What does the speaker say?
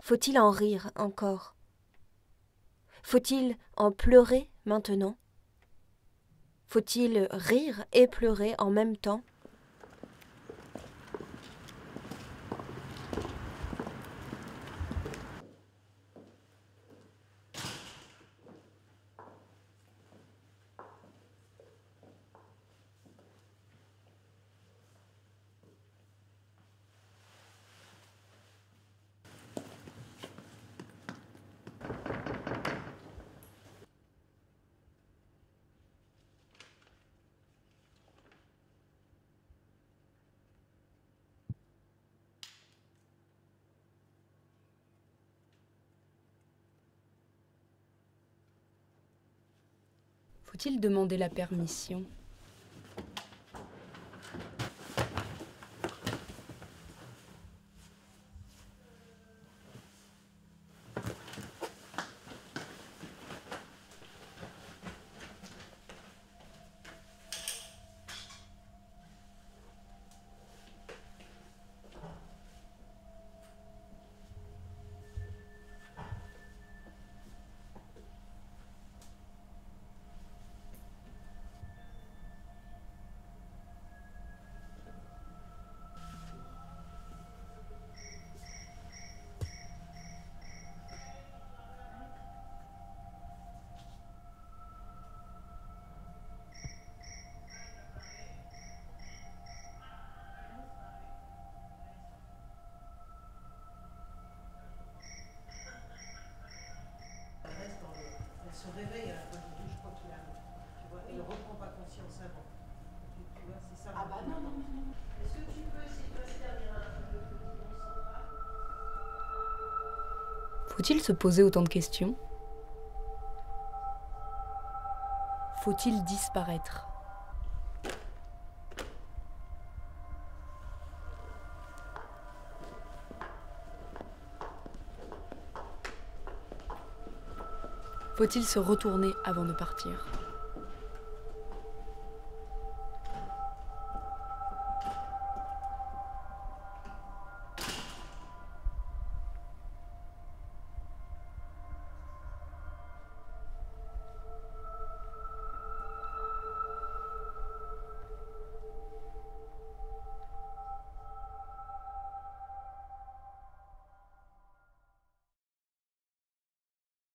Faut-il en rire encore? Faut-il en pleurer maintenant? Faut-il rire et pleurer en même temps? Faut-il demander la permission? Elle se réveille à la fin du douche, je crois qu'il arrive. Tu vois, elle ne reprend pas conscience avant. Tu vois, c'est ça. Ah bah non, non, non. Est-ce que tu peux essayer de passer derrière le pont central? Faut-il se poser autant de questions? Faut-il disparaître? Faut-il se retourner avant de partir?